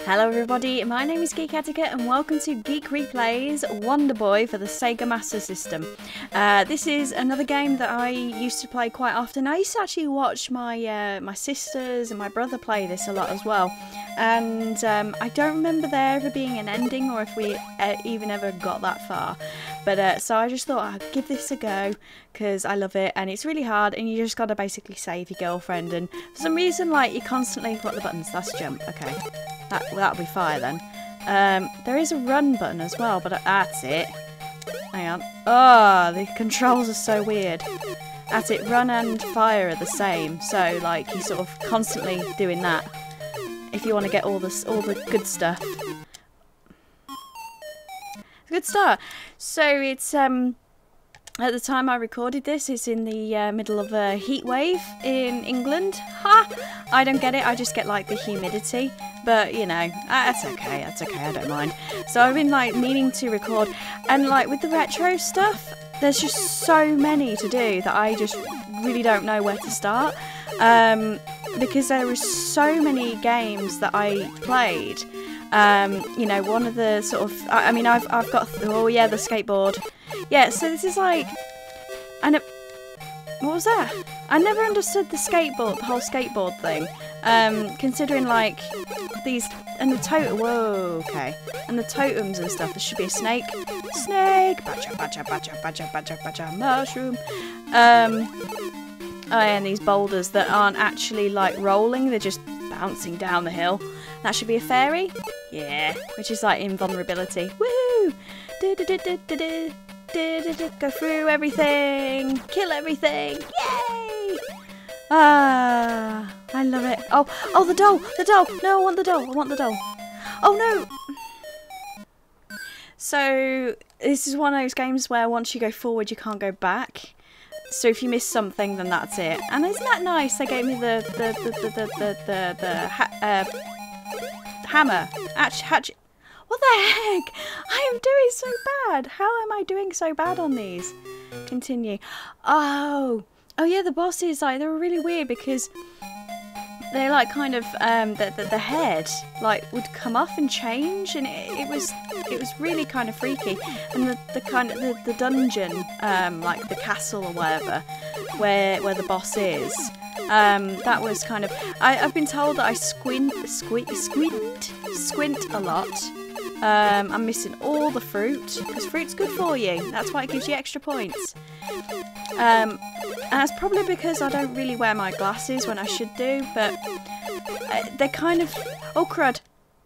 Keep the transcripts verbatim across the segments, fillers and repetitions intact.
Hello everybody, my name is Geek and welcome to Geek Replays Wonder Boy for the Sega Master System. Uh, this is another game that I used to play quite often. I used to actually watch my uh, my sisters and my brother play this a lot as well. And um, I don't remember there ever being an ending or if we uh, even ever got that far. But uh, so I just thought I'd give this a go because I love it and it's really hard and you just got to basically save your girlfriend, and for some reason like you constantly, what the buttons, that's jump, okay. That, well, that'll be fire then. Um, there is a run button as well, but that's it. Hang on. Oh, the controls are so weird. That's it, run and fire are the same. So, like, you're sort of constantly doing that. If you want to get all this, all the good stuff. Good start. So, it's, um... at the time I recorded this, it's in the uh, middle of a heat wave in England. Ha! I don't get it, I just get like the humidity. But, you know, that's okay, that's okay, I don't mind. So I've been like meaning to record, and like with the retro stuff, there's just so many to do that I just really don't know where to start. Um, because there were so many games that I played. Um, you know, one of the sort of, I, I mean, I've, I've got, oh yeah, the skateboard. Yeah, so this is like, and it, what was that? I never understood the skateboard, the whole skateboard thing. Um, considering like these, and the totem, whoa, okay. And the totems and stuff, there should be a snake. Snake! Badger, badger, badger, badger, badger, badger, mushroom. Um, oh yeah, and these boulders that aren't actually like rolling, they're just bouncing down the hill. That should be a fairy? Yeah, which is like invulnerability. Woohoo! Go through everything! Kill everything! Yay! Ah, I love it. Oh, oh, the doll! The doll! No, I want the doll! I want the doll! Oh no! So, this is one of those games where once you go forward, you can't go back. So if you miss something, then that's it. And isn't that nice? They gave me the the the the the the, the, the ha uh, hammer. Hatch, hatch. What the heck? I am doing so bad. How am I doing so bad on these? Continue. Oh, oh yeah. The bosses, like, they were really weird because they like kind of um the, the the head like would come off and change, and it, it was it was really kind of freaky. And the the kind of the, the dungeon, um like the castle or whatever, where where the boss is. Um, that was kind of. I, I've been told that I squint, squint, squint, squint a lot. Um, I'm missing all the fruit because fruit's good for you. That's why it gives you extra points. Um, and that's probably because I don't really wear my glasses when I should do. But uh, they're kind of. Oh crud!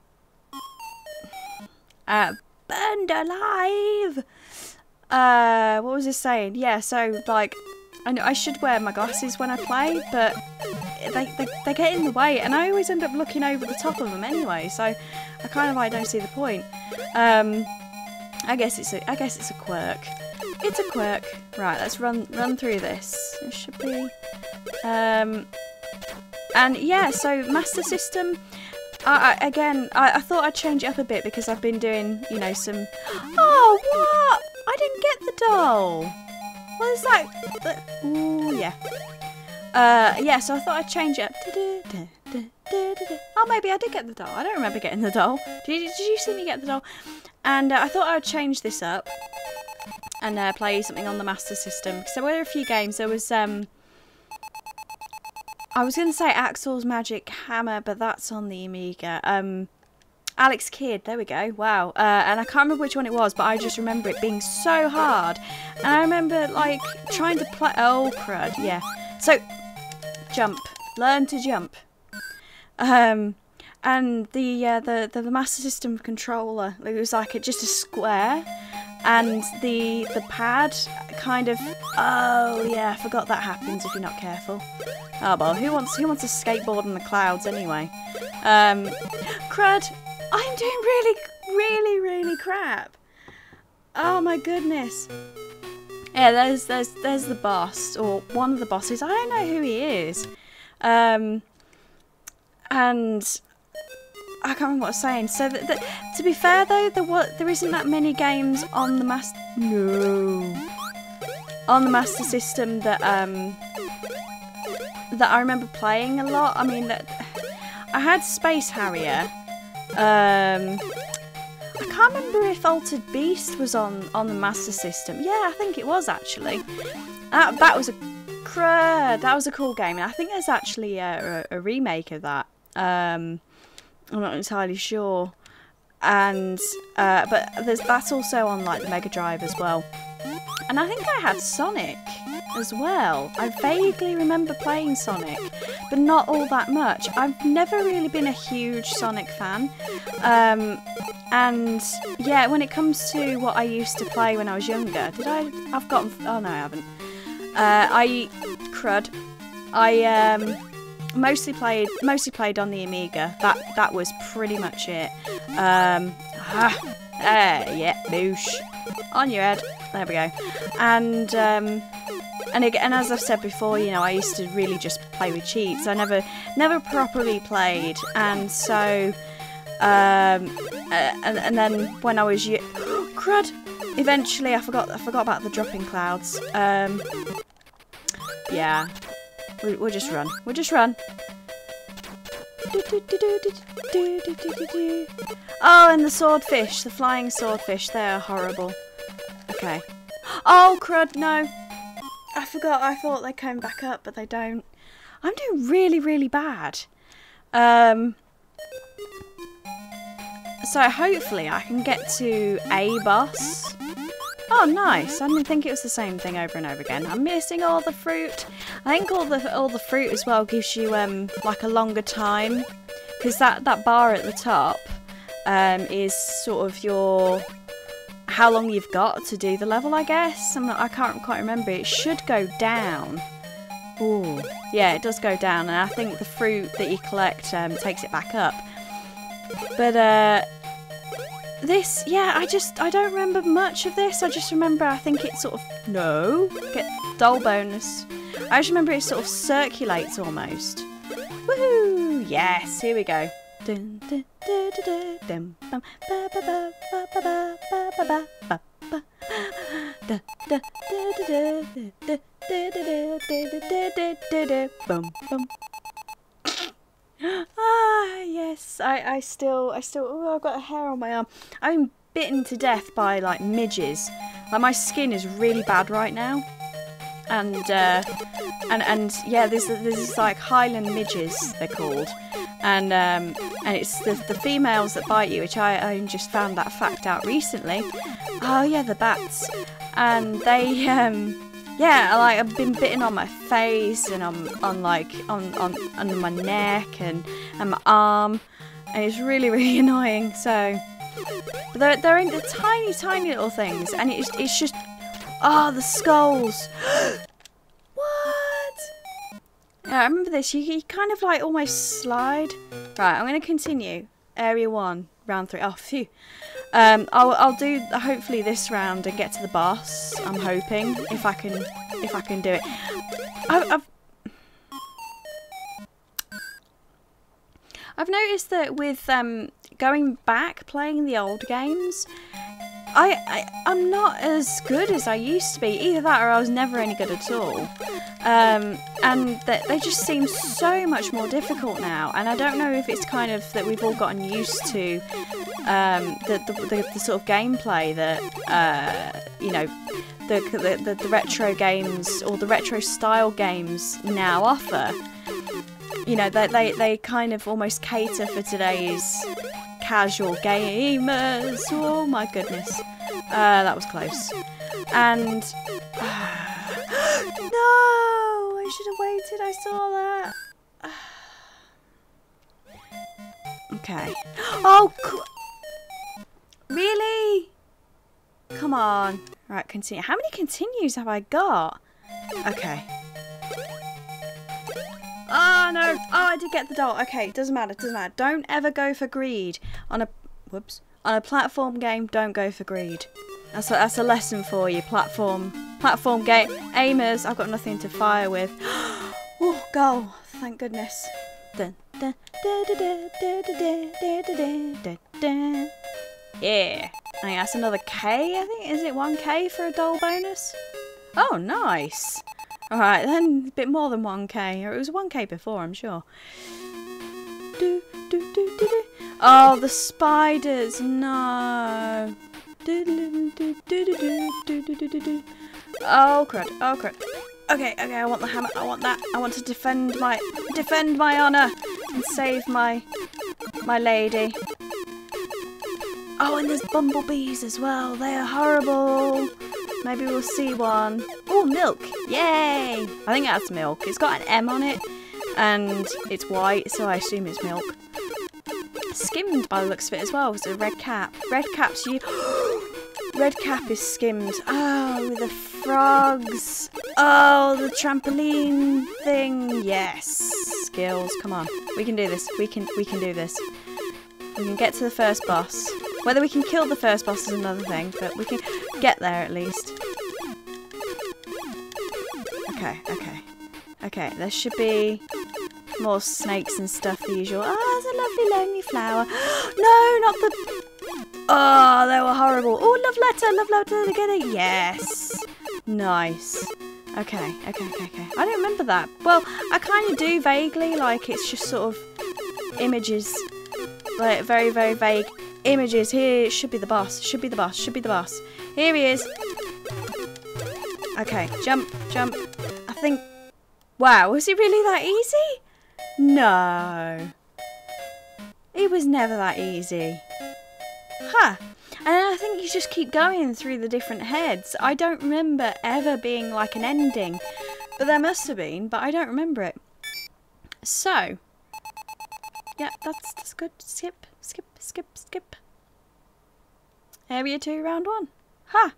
Uh, burned alive. Uh, what was this saying? Yeah, so like. I know I should wear my glasses when I play, but they, they, they get in the way, and I always end up looking over the top of them anyway, so I kind of like don't see the point. Um, I guess it's a I guess it's a quirk. It's a quirk. Right, let's run run through this. It should be. Um, and yeah, so Master System. I, I, again, I, I thought I'd change it up a bit because I've been doing, you know, some. Oh, what? I didn't get the doll. What is that? Ooh, yeah. Uh, yeah, so I thought I'd change it up. Oh, maybe I did get the doll. I don't remember getting the doll. Did you, did you see me get the doll? And uh, I thought I would change this up and uh, play something on the Master System. Because there were a few games. There was, um... I was going to say Axel's Magic Hammer, but that's on the Amiga. Um... Alex Kidd, there we go, wow. Uh, and I can't remember which one it was, but I just remember it being so hard. And I remember, like, trying to play... Oh, crud, yeah. So, jump. Learn to jump. Um, and the, uh, the, the, the Master System controller, it was like a, just a square. And the, the pad kind of... Oh, yeah, I forgot that happens if you're not careful. Oh, well, who wants, who wants a skateboard in the clouds anyway? Um, crud. I'm doing really, really, really crap. Oh my goodness. Yeah, there's, there's, there's the boss, or one of the bosses. I don't know who he is. Um, and I can't remember what I was saying. So, the, the, to be fair though, there what there isn't that many games on the master. No. On the Master System that um that I remember playing a lot. I mean, that I had Space Harrier. Um, I can't remember if Altered Beast was on, on the Master System. Yeah, I think it was actually. That, that was a crud. That was a cool game. And I think there's actually a, a, a remake of that. Um, I'm not entirely sure. And uh, but there's that's also on like the Mega Drive as well. And I think I had Sonic as well. I vaguely remember playing Sonic, but not all that much. I've never really been a huge Sonic fan. Um, and yeah, when it comes to what I used to play when I was younger, did I? I've got. Oh no, I haven't. Uh, I crud. I um, mostly played mostly played on the Amiga. That that was pretty much it. Um, ah, uh, yeah, boosh on your head. There we go. And um, and again, and as I've said before, you know, I used to really just play with cheats. I never never properly played, and so um, uh, and and then when I was y crud, eventually I forgot I forgot about the dropping clouds. Um, yeah, we, we'll just run. We'll just run. Oh, and the swordfish, the flying swordfish, they are horrible. Okay. Oh, crud, no. I forgot, I thought they came back up, but they don't. I'm doing really, really bad. Um, so hopefully I can get to a boss. Oh, nice. I didn't think it was the same thing over and over again. I'm missing all the fruit. I think all the all the fruit as well gives you um like a longer time, because that that bar at the top um is sort of your how long you've got to do the level, I guess. I'm not, I can't quite remember. It should go down. Ooh, yeah, it does go down, and I think the fruit that you collect um, takes it back up. But uh. This, yeah, I just, I don't remember much of this. I just remember, I think it sort of, no, get doll bonus. I just remember it sort of circulates almost. Woohoo! Yes, here we go. Ah, yes, I, I still, I still, oh, I've got a hair on my arm. I've been bitten to death by, like, midges. Like, my skin is really bad right now. And, uh, and, and, yeah, there's, there's this, like, Highland midges, they're called. And, um, and it's the, the females that bite you, which I, I just found that fact out recently. Oh, yeah, the bats. And they, um... yeah, like I've been bitten on my face and on, on like on, on under my neck and, and my arm, and it's really really annoying. So, but they're they're in the tiny tiny little things, and it's it's just oh the skulls. What? Yeah, I remember this. You, you kind of like almost slide. Right, I'm going to continue. Area one, round three. Oh, phew. Um, I'll I'll do hopefully this round and get to the boss. I'm hoping if I can if I can do it. I've I've, I've noticed that with um going back playing the old games, I, I I'm not as good as I used to be. Either that or I was never any good at all. Um, and that they just seem so much more difficult now. And I don't know if it's kind of that we've all gotten used to um, the, the, the the sort of gameplay that uh, you know the, the the the retro games or the retro style games now offer. You know, they they they kind of almost cater for today's casual gamers. Oh my goodness, uh, that was close. And uh, no, I should have waited. I saw that. Okay. Oh, really? Come on. Right, continue. How many continues have I got? Okay. Oh no! Oh, I did get the doll. Okay, doesn't matter. Doesn't matter. Don't ever go for greed on a whoops on a platform game. Don't go for greed. That's a, that's a lesson for you. Platform platform game aimers. I've got nothing to fire with. Oh, goal! Thank goodness. Dun, dun, dun, dun, dun, dun, dun, dun, dun, dun. Yeah. I think that's another K. I think is it one K for a doll bonus? Oh, nice. Alright then, a bit more than one K, or it was one K before, I'm sure. do, do, do, do, do. Oh, the spiders. No. Do, do, do, do, do, do, do, do, do, do. Oh crud! Oh crud! Okay, okay. I want the hammer. I want that. I want to defend my defend my honor and save my my lady. Oh, and there's bumblebees as well. They are horrible. Maybe we'll see one. Oh, milk! Yay! I think that's milk. It's got an M on it, and it's white, so I assume it's milk. Skimmed by the looks of it as well. It's a red cap. Red cap's you. Red cap is skimmed. Oh, the frogs. Oh, the trampoline thing. Yes. Skills. Come on. We can do this. We can we can do this. We can get to the first boss. Whether we can kill the first boss is another thing, but we can get there at least. Okay, okay. Okay, there should be more snakes and stuff, the usual. Oh, there's a lovely lonely flower. No, not the... Oh, they were horrible. Oh, love letter, love letter together. Yes. Nice. Okay, okay, okay, okay. I don't remember that. Well, I kind of do vaguely, like it's just sort of images. Like very, very vague images. Here should be the boss. Should be the boss. Should be the boss. Here he is. Okay, jump, jump. I think... Wow, was it really that easy? No. It was never that easy. Huh. And I think you just keep going through the different heads. I don't remember ever being like an ending. But there must have been, but I don't remember it. So. Yeah, that's, that's good. Skip, skip, skip, skip. Area two, round one. Huh.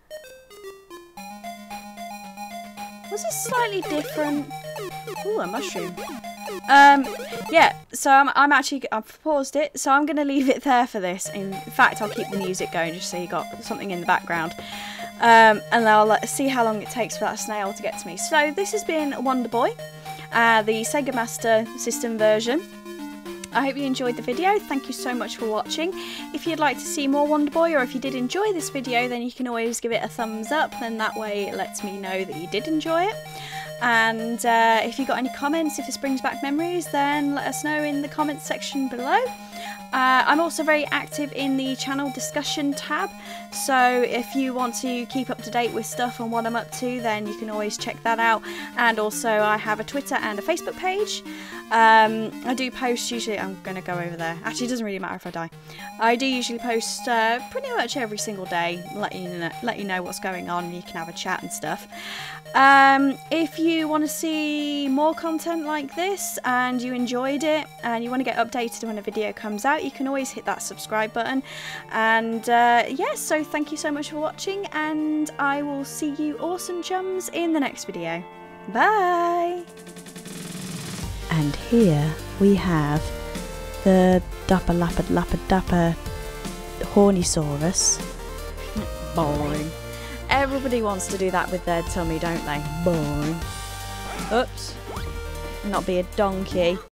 Was this slightly different? Ooh, a mushroom. Um, yeah, so I'm, I'm actually, I've paused it, so I'm going to leave it there for this. In fact, I'll keep the music going just so you got something in the background. Um, and I'll uh, see how long it takes for that snail to get to me. So this has been Wonder Boy, uh, the Sega Master System version. I hope you enjoyed the video. Thank you so much for watching. If you'd like to see more Wonder Boy, or if you did enjoy this video, then you can always give it a thumbs up, and that way it lets me know that you did enjoy it. And uh, if you've got any comments, if this brings back memories, then let us know in the comments section below. Uh, I'm also very active in the channel discussion tab, so if you want to keep up to date with stuff and what I'm up to, then you can always check that out. And also I have a Twitter and a Facebook page. Um, I do post usually, I'm going to go over there, actually it doesn't really matter if I die. I do usually post uh, pretty much every single day, let you know, let you know what's going on, and you can have a chat and stuff. Um, if you want to see more content like this and you enjoyed it and you want to get updated when a video comes out, you can always hit that subscribe button. And uh, yes, yeah, so thank you so much for watching, and I will see you awesome chums in the next video. Bye! And here we have the dapper lapper lapper dapper Hornisaurus. Boing. Everybody wants to do that with their tummy, don't they? Boing. Oops. Not be a donkey.